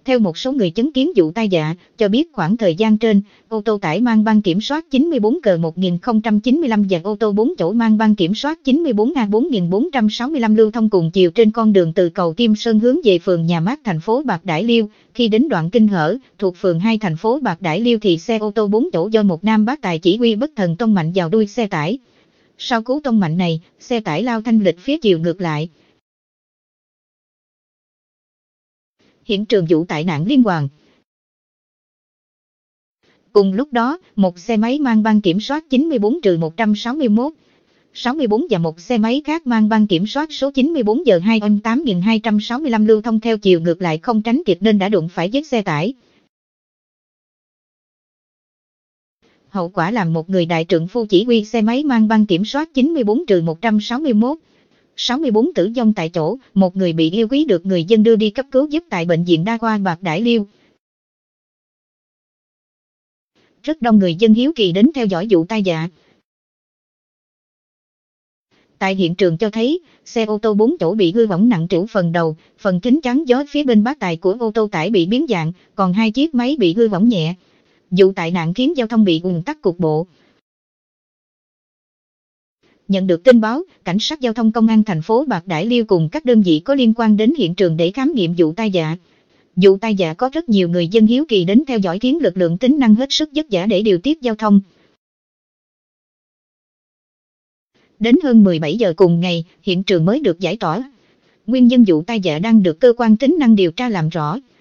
Theo một số người chứng kiến vụ tai nạn, cho biết khoảng thời gian trên, ô tô tải mang băng kiểm soát 94C1095 và ô tô 4 chỗ mang băng kiểm soát 94A4465 lưu thông cùng chiều trên con đường từ cầu Kim Sơn hướng về phường Nhà Mát thành phố Bạc Đãi Liêu. Khi đến đoạn Kinh Hở, thuộc phường 2 thành phố Bạc Đãi Liêu thì xe ô tô 4 chỗ do một nam bác tài chỉ huy bất thần tông mạnh vào đuôi xe tải. Sau cú tông mạnh này, xe tải lao thanh lịch phía chiều ngược lại. Hiện trường vụ tai nạn liên hoàn. Cùng lúc đó, một xe máy mang băng kiểm soát 94-161, 64 và một xe máy khác mang băng kiểm soát số 94G28265 lưu thông theo chiều ngược lại không tránh kịp nên đã đụng phải với xe tải. Hậu quả làm một người đại trượng phu chỉ huy xe máy mang băng kiểm soát 94-161, 64 tử vong tại chỗ, một người bị yêu quý được người dân đưa đi cấp cứu giúp tại Bệnh viện Đa khoa Bạc Đãi Liêu. Rất đông người dân hiếu kỳ đến theo dõi vụ tai nạn. Tại hiện trường cho thấy, xe ô tô 4 chỗ bị hư hỏng nặng trĩu phần đầu, phần kính chắn gió phía bên bác tài của ô tô tải bị biến dạng, còn 2 chiếc máy bị hư hỏng nhẹ. Vụ tai nạn khiến giao thông bị ùn tắc cục bộ. Nhận được tin báo, cảnh sát giao thông công an thành phố Bạc Đãi Liêu cùng các đơn vị có liên quan đến hiện trường để khám nghiệm vụ tai nạn. Vụ tai nạn có rất nhiều người dân hiếu kỳ đến theo dõi khiến lực lượng tính năng hết sức vất vả để điều tiết giao thông. Đến hơn 17 giờ cùng ngày, hiện trường mới được giải tỏa. Nguyên nhân vụ tai nạn đang được cơ quan tính năng điều tra làm rõ.